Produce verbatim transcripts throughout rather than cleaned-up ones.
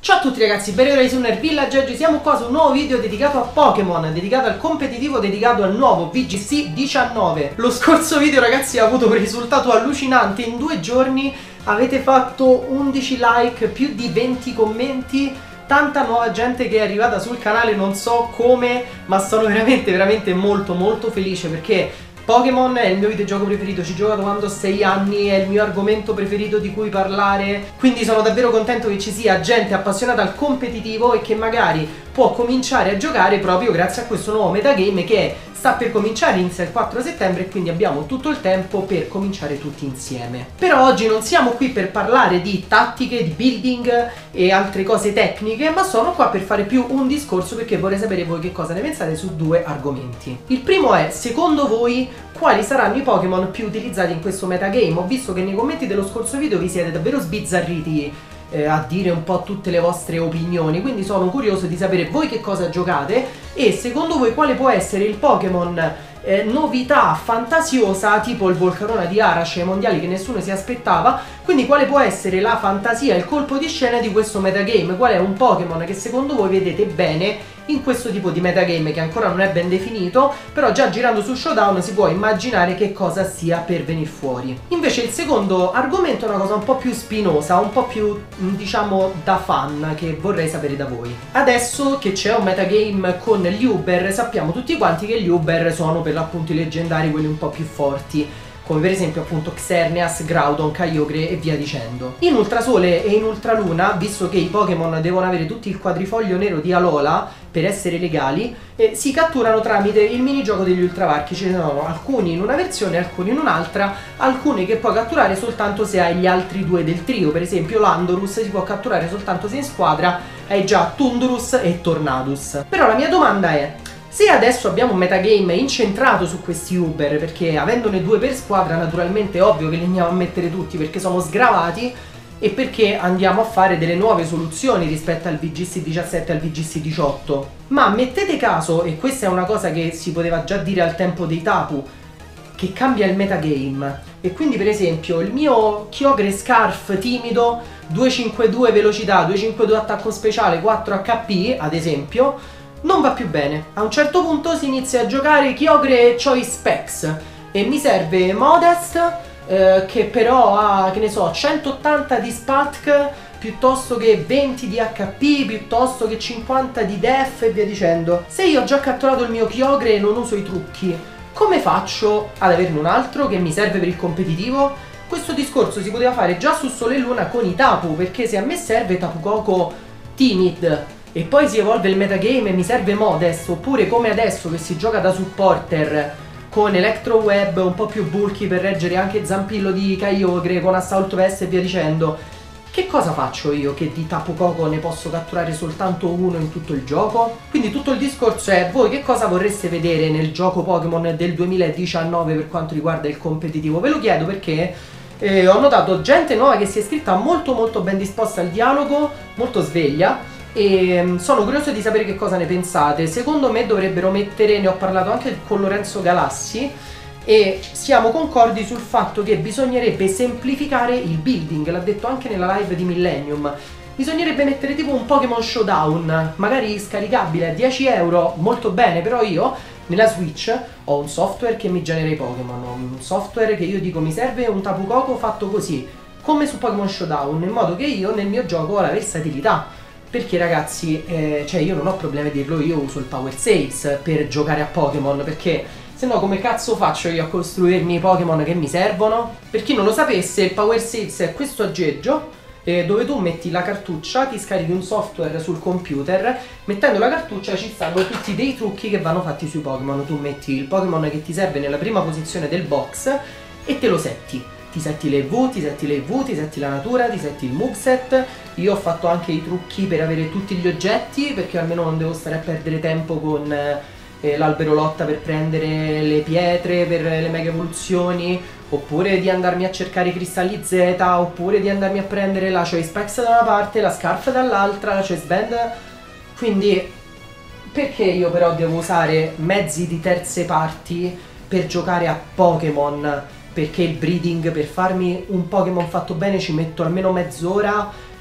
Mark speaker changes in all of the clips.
Speaker 1: Ciao a tutti ragazzi, benvenuti su Nerd Village. Oggi siamo qua su un nuovo video dedicato a Pokémon, dedicato al competitivo, dedicato al nuovo V G C diciannove. Lo scorso video ragazzi ha avuto un risultato allucinante, in due giorni avete fatto undici like, più di venti commenti, tanta nuova gente che è arrivata sul canale, non so come, ma sono veramente veramente molto molto felice perché Pokémon è il mio videogioco preferito, ci gioco da quando ho sei anni, è il mio argomento preferito di cui parlare, quindi sono davvero contento che ci sia gente appassionata al competitivo e che magari può cominciare a giocare proprio grazie a questo nuovo metagame che sta per cominciare, inizia il quattro settembre e quindi abbiamo tutto il tempo per cominciare tutti insieme. Però oggi non siamo qui per parlare di tattiche, di building e altre cose tecniche, ma sono qua per fare più un discorso perché vorrei sapere voi che cosa ne pensate su due argomenti. Il primo è, secondo voi, quali saranno i Pokémon più utilizzati in questo metagame? Ho visto che nei commenti dello scorso video vi siete davvero sbizzarriti eh, a dire un po' tutte le vostre opinioni, quindi sono curioso di sapere voi che cosa giocate e secondo voi quale può essere il Pokémon eh, novità fantasiosa tipo il Volcarona di Arash ai mondiali che nessuno si aspettava, quindi quale può essere la fantasia, il colpo di scena di questo metagame, qual è un Pokémon che secondo voi vedete bene in questo tipo di metagame che ancora non è ben definito, però già girando su Showdown si può immaginare che cosa stia per venire fuori. Invece il secondo argomento è una cosa un po' più spinosa, un po' più diciamo da fan, che vorrei sapere da voi. Adesso che c'è un metagame con gli Uber, sappiamo tutti quanti che gli Uber sono per l'appunto i leggendari, quelli un po' più forti, come per esempio appunto Xerneas, Groudon, Kyogre e via dicendo. In Ultrasole e in Ultraluna, visto che i Pokémon devono avere tutti il quadrifoglio nero di Alola per essere legali, eh, si catturano tramite il minigioco degli Ultravarchi. Ce ne sono alcuni in una versione, alcuni in un'altra, alcuni che puoi catturare soltanto se hai gli altri due del trio. Per esempio Landorus si può catturare soltanto se in squadra hai già Tundurus e Tornadus. Però la mia domanda è: se adesso abbiamo un metagame incentrato su questi Uber, perché avendone due per squadra naturalmente è ovvio che li andiamo a mettere tutti perché sono sgravati e perché andiamo a fare delle nuove soluzioni rispetto al V G C diciassette e al V G C diciotto, ma mettete caso, e questa è una cosa che si poteva già dire al tempo dei Tapu, che cambia il metagame e quindi per esempio il mio Kyogre Scarf timido, duecentocinquantadue velocità, duecentocinquantadue attacco speciale, quattro H P ad esempio, non va più bene. A un certo punto si inizia a giocare Kyogre Choice Specs e mi serve Modest eh, che però ha, che ne so, centottanta di Spatk piuttosto che venti di H P, piuttosto che cinquanta di Def e via dicendo. Se io ho già catturato il mio Kyogre e non uso i trucchi, come faccio ad averne un altro che mi serve per il competitivo? Questo discorso si poteva fare già su Sole e Luna con i Tapu, perché se a me serve Tapu Koko Timid e poi si evolve il metagame e mi serve Modest, oppure come adesso che si gioca da supporter con Electro Web un po' più bulky per reggere anche Zampillo di Kyogre con Assault Vest e via dicendo, che cosa faccio io che di Tapu Koko ne posso catturare soltanto uno in tutto il gioco? Quindi tutto il discorso è: voi che cosa vorreste vedere nel gioco Pokémon del duemiladiciannove per quanto riguarda il competitivo? Ve lo chiedo perché eh, ho notato gente nuova che si è iscritta molto molto ben disposta al dialogo, molto sveglia, e sono curioso di sapere che cosa ne pensate. Secondo me dovrebbero mettere, ne ho parlato anche con Lorenzo Galassi e siamo concordi sul fatto che bisognerebbe semplificare il building, l'ha detto anche nella live di Millennium. Bisognerebbe mettere tipo un Pokémon Showdown, magari scaricabile a dieci euro, molto bene, però io nella Switch ho un software che mi genera i Pokémon, un software che io dico mi serve un Tapu Koko fatto così, come su Pokémon Showdown, in modo che io nel mio gioco ho la versatilità. Perché ragazzi, eh, cioè io non ho problemi a dirlo, io uso il Power Saves per giocare a Pokémon, perché se no come cazzo faccio io a costruirmi i Pokémon che mi servono? Per chi non lo sapesse, il Power Saves è questo aggeggio eh, dove tu metti la cartuccia, ti scarichi un software sul computer, mettendo la cartuccia ci stanno tutti dei trucchi che vanno fatti sui Pokémon. Tu metti il Pokémon che ti serve nella prima posizione del box e te lo setti. Ti setti le V, ti setti le I V, ti setti la natura, ti setti il moveset. Io ho fatto anche i trucchi per avere tutti gli oggetti, perché almeno non devo stare a perdere tempo con eh, l'albero lotta per prendere le pietre, per le mega evoluzioni, oppure di andarmi a cercare i cristalli Z, oppure di andarmi a prendere la Choice Specs da una parte, la Scarf dall'altra, la Choice Band. Quindi perché io però devo usare mezzi di terze parti per giocare a Pokémon? Perché il breeding, per farmi un Pokémon fatto bene ci metto almeno mezz'ora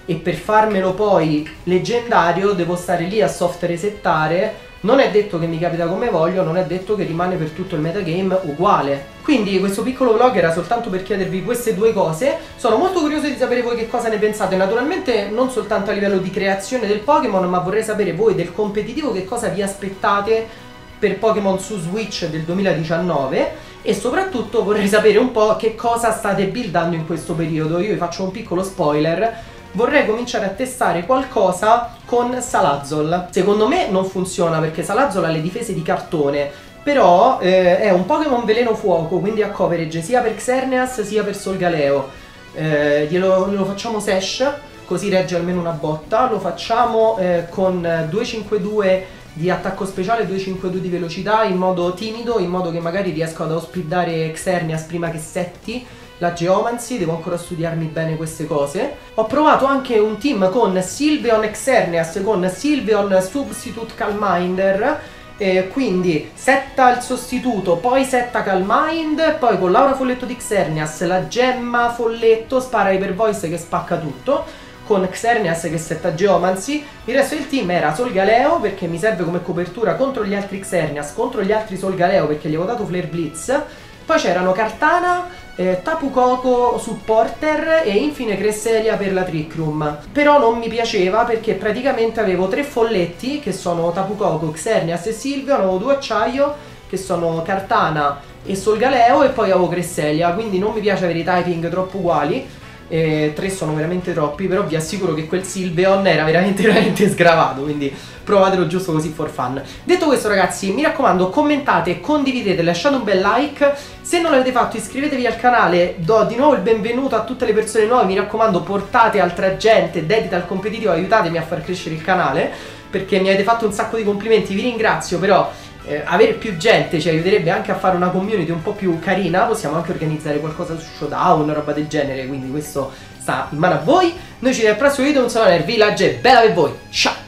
Speaker 1: e per farmelo poi leggendario devo stare lì a soft resettare. Non è detto che mi capita come voglio, non è detto che rimane per tutto il metagame uguale. Quindi questo piccolo vlog era soltanto per chiedervi queste due cose. Sono molto curioso di sapere voi che cosa ne pensate. Naturalmente non soltanto a livello di creazione del Pokémon, ma vorrei sapere voi del competitivo che cosa vi aspettate per Pokémon su Switch del duemiladiciannove. E soprattutto vorrei sapere un po' che cosa state buildando in questo periodo. Io vi faccio un piccolo spoiler. Vorrei cominciare a testare qualcosa con Salazzle. Secondo me non funziona perché Salazzle ha le difese di cartone, però eh, è un Pokémon veleno fuoco, quindi ha coverage sia per Xerneas sia per Solgaleo. Eh, glielo, glielo facciamo Sash, così regge almeno una botta. Lo facciamo eh, con due cinque due di attacco speciale e due cinque due di velocità in modo timido, in modo che magari riesco ad outspeedare Xerneas prima che setti la Geomancy. Devo ancora studiarmi bene queste cose. Ho provato anche un team con Sylveon Xerneas, con Sylveon Substitute Calminder, eh, quindi setta il sostituto, poi setta Calmind, poi con l'aura folletto di Xerneas, la gemma folletto, spara Hyper Voice che spacca tutto, con Xerneas che setta Geomancy. Il resto del team era Solgaleo perché mi serve come copertura contro gli altri Xerneas, contro gli altri Solgaleo perché gli avevo dato Flare Blitz. Poi c'erano Kartana, eh, Tapu Koko Supporter e infine Cresselia per la Trick Room. Però non mi piaceva perché praticamente avevo tre folletti che sono Tapu Koko, Xerneas e Sylveon, avevo due acciaio che sono Kartana e Solgaleo e poi avevo Cresselia, quindi non mi piace avere i typing troppo uguali. Eh, tre sono veramente troppi, però vi assicuro che quel Sylveon era veramente veramente sgravato, quindi provatelo giusto così for fun. Detto questo ragazzi, mi raccomando, commentate, condividete, lasciate un bel like. Se non l'avete fatto iscrivetevi al canale. Do di nuovo il benvenuto a tutte le persone nuove. Mi raccomando, portate altra gente dedita al competitivo, aiutatemi a far crescere il canale perché mi avete fatto un sacco di complimenti, vi ringrazio. Però Eh, avere più gente ci aiuterebbe anche a fare una community un po' più carina. Possiamo anche organizzare qualcosa su Showdown, roba del genere, quindi questo sta in mano a voi. Noi ci vediamo al prossimo video, un saluto nel Village, bella per voi, ciao!